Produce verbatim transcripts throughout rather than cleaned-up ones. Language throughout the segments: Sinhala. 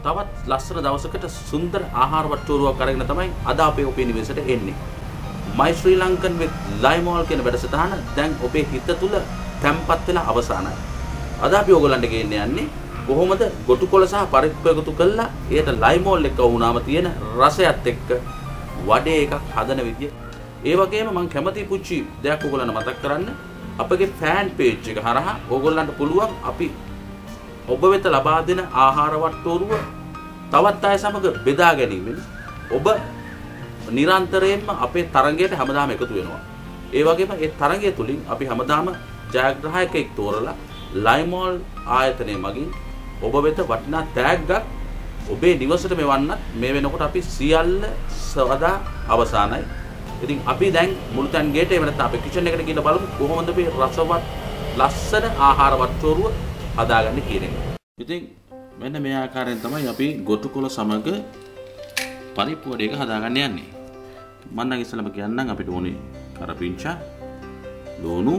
තවත් ලස්සන දවසකට සුන්දර ආහාර වට්ටෝරුවක් අරගෙන තමයි අද අපේ ඔපේ නිවසේට එන්නේ. My Sri Lankan with Limol කියන වැඩසටහන දැන් ඔබේ හිත තුල තැම්පත් වෙලා අවසానයි. අද අපි ඕගොල්ලන්ට ගෙන්න යන්නේ කොහොමද ගොටුකොළ සහ පරිප්පු එකතු කරලා ඒකට ලයිමෝල් එක වුණාම තියෙන රසයත් එක්ක වඩේ එකක් හදන විදිය. ඒ වගේම මම කැමති පුංචි දෙයක් ඕගොල්ලන්ට මතක් කරන්න. අපගේ ෆෑන් පේජ් එක හරහා ඕගොල්ලන්ට පුළුවන් අපි ඔබ වෙත ලබා දෙන ආහාර වට්ටෝරුව තවත් අය සමග බෙදා ගැනීමෙන් ඔබ නිරන්තරයෙන්ම අපේ තරඟයට හැමදාම එකතු වෙනවා. ඒ වගේම ඒ තරඟය තුලින් අපි හැමදාම ජයග්‍රාහකයෙක් තෝරලා ලයිමෝල් ආයතනය මගින් ඔබ වෙත වටිනා ටැග්ගක් ඔබේ නිවසට මෙවන්නත් මේ වෙනකොට අපි සියල්ල සවදා අවසానයි. ඉතින් අපි දැන් මුළුතැන් ගේට එහෙම නැත්නම් අපේ කිචන් එකට ගිහින් බලමු කොහොමද මේ රසවත් ලස්සන ආහාර වට්ටෝරුව හදාගන්නේ කියන එක. ඉතින් මෙන්න මේ ආකාරයෙන් තමයි අපි ගොටුකොළ සමග පරිප්පු වඩ එක හදාගන්න යන්නේ. මම නම් ඉස්සෙල්ලාම කියන්නම් අපිට ඕනේ කරපිංචා, ලුණු,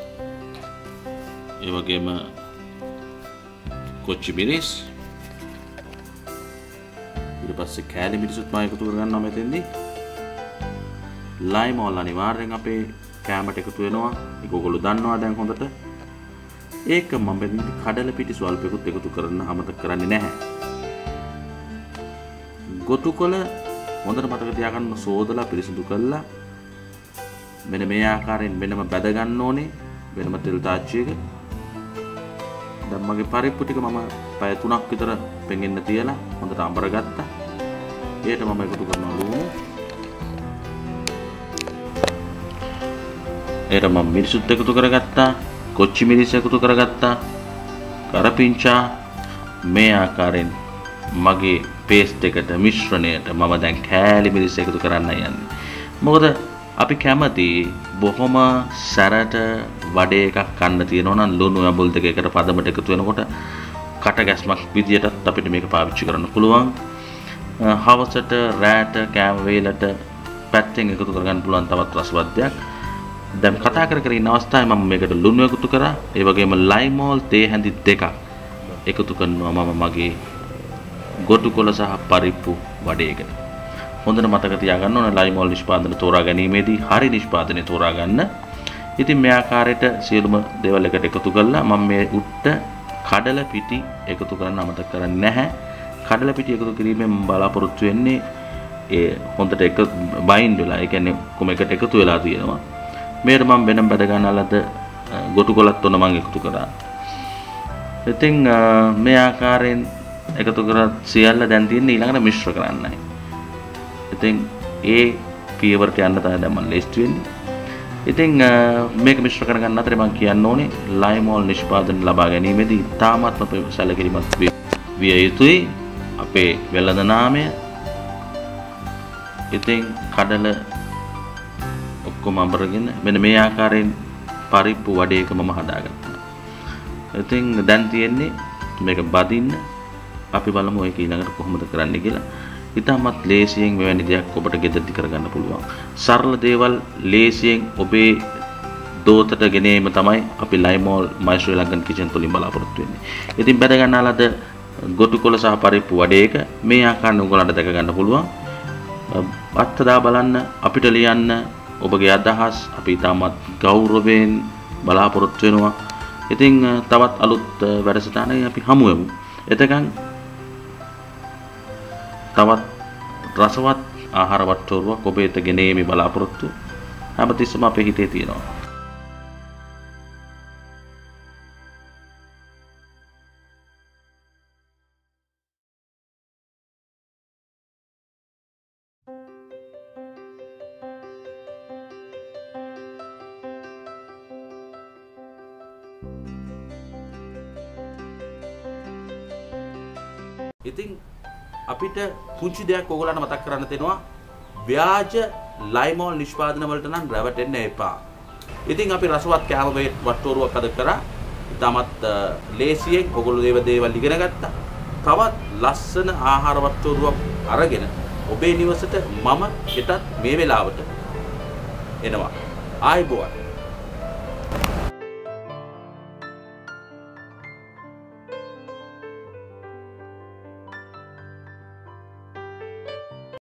ඒ වගේම කොච්චි මිරිස්, ඊට පස්සේ කෑලි මිරිසුත් මම එකතු කරගන්නවා මෙතෙන්දී. ලයිමෝල් අනිවාර්යෙන් අපේ කෑමට එකතු වෙනවා. ඒක ඔයගොල්ලෝ දන්නවා දැන් හොඳට. ඒක මම මෙතෙන්දී කඩල පිටි ස්වල්පයකට එකතු කරන්න අමතක කරන්නේ නැහැ. ගොටුකොළ හොඳට මතක තියාගන්න සෝදලා පිරිසිදු කරලා මෙන්න මේ ආකාරයෙන් වෙනම බැද ගන්න ඕනේ වෙනම තෙල් තාච්චියක. දැන් මගේ පරිප්පු ටික මම පැය තුනක් විතර පෙඟෙන්න තියලා හොඳට අඹර ගත්තා. ඒකට මම එකතු කරනවා ලුණු. ඒකට මම මිරිසුත් එකතු කරගත්තා. කොච්චි මිරිස් එකතු කරගත්තා. කරපිංචා මේ ආකාරයෙන් මගේ පේස්ට් එකට මිශ්‍රණයට මම දැන් කෑලි මිරිස් එකතු කරන්න යන්නේ. මොකද අපි කැමති බොහොම සැරට වඩේ එකක් කන්න තියෙනවා නම් ලුණු ඇඹුල් දෙක එකට පදමට එකතු වෙනකොට කට ගැස්මක් විදියටත් අපිට මේක පාවිච්චි කරන්න පුළුවන්. හවසට රැට කෑම වේලට පැත්තෙන් එකතු කරගන්න පුළුවන් තවත් රසවත් දෙයක්. දැන් කතා කර කර ඉන්න අවස්ථාවේ මම මේකට ලුණු එකතු කරා. ඒ වගේම ලයිමෝල් තේ හැඳි දෙකක් එකතු කරනවා මම මගේ ගොටුකොළ සහ පරිප්පු වඩේකට. හොඳට මතක තියාගන්න ඕන ලයිමෝල් නිෂ්පාදන තෝරා ගැනීමේදී හරි නිෂ්පාදනය තෝරා ගන්න. ඉතින් මේ ආකාරයට සියලුම දේවල් එකට එකතු කරලා මම මේ උට්ට කඩල පිටි එකතු කරන්න අමතක කරන්නේ නැහැ. කඩල පිටි එකතු කිරීමෙන් මම බලාපොරොත්තු වෙන්නේ ඒ හොඳට එක බයින්ඩ් වෙලා, ඒ කියන්නේ කොම එකට එකතු වෙලා තියෙනවා. මේකට මම වෙනම බෙද ගන්නලද ගොටුකොළත් ඔන්න මම එකතු කරා. ඉතින් මේ ආකාරයෙන් එකතු කරලා සියල්ල දැන් තියෙන්නේ ඊළඟට මිශ්‍ර කරන්නයි. ඉතින් ඒ පියවරට යන්න තමයි දැන් මම ලේස්ති වෙන්නේ. ඉතින් මේක මිශ්‍ර කරගන්න අතරේ මම කියන්න ඕනේ ලයිමෝල් නිෂ්පාදන ලබා ගැනීමේදී තාමත් අපේ සැලකිලිමත් විය යුතුයි අපේ වෙළඳ නාමය. ඉතින් කඩල ඔක්කොම අඹරගෙන මෙන්න මේ ආකාරයෙන් පරිප්පු වඩේ එක මම හදාගත්තා. ඉතින් දැන් තියෙන්නේ මේක බදින්න. අපි බලමු ඒක ඊළඟට කොහොමද කරන්න කියලා. ඉතාමත් ලේසියෙන් මෙවැනි දෙයක් ඔබට ගෙදරදි කරගන්න පුළුවන්. සරල දේවල් ලේසියෙන් ඔබේ දෝතට ගෙනීම තමයි අපි ලයිමෝල් My Sri Lankan Kitchen තුලින් බලාපොරොත්තු වෙන්නේ. ඉතින් බෙද ගන්නාලද ගොටුකොළ සහ පරිප්පු වඩේ එක මේ ආකාරයෙන් ඔයගොල්ලන්ට දැක ගන්න පුළුවන්. අත්දා බලන්න, අපිට ලියන්න ඔබගේ අදහස්. අපි ඉතාමත් ගෞරවයෙන් බලාපොරොත්තු වෙනවා. ඉතින් තවත් අලුත් වැඩසටහනකින් අපි හමු වෙමු. එතකන් තවත් රසවත් ආහාර වට්ටෝරුවක් ඔබ වෙත ගෙනීමේ බලාපොරොත්තු හැමතිස්සම අපේ හිතේ තියෙනවා. ඉතින් අපිට පුංචි දෙයක් ඕගොල්ලන්ට මතක් කරන්න තියෙනවා. ව්‍යාජ ලයිමෝල් නිෂ්පාදන වලට නම් රැවටෙන්න එපා. ඉතින් අපි රසවත් කෑම වට්ටෝරුවක් අද කරා. ඉතාමත් ලේසියෙන් ඔයගොල්ලෝ දේව දේවල් ඉගෙන ගත්තා. තවත් ලස්සන ආහාර වට්ටෝරුවක් අරගෙන ඔබේ නිවසට මම හෙටත් මේ වෙලාවට එනවා. ආයුබෝවන්.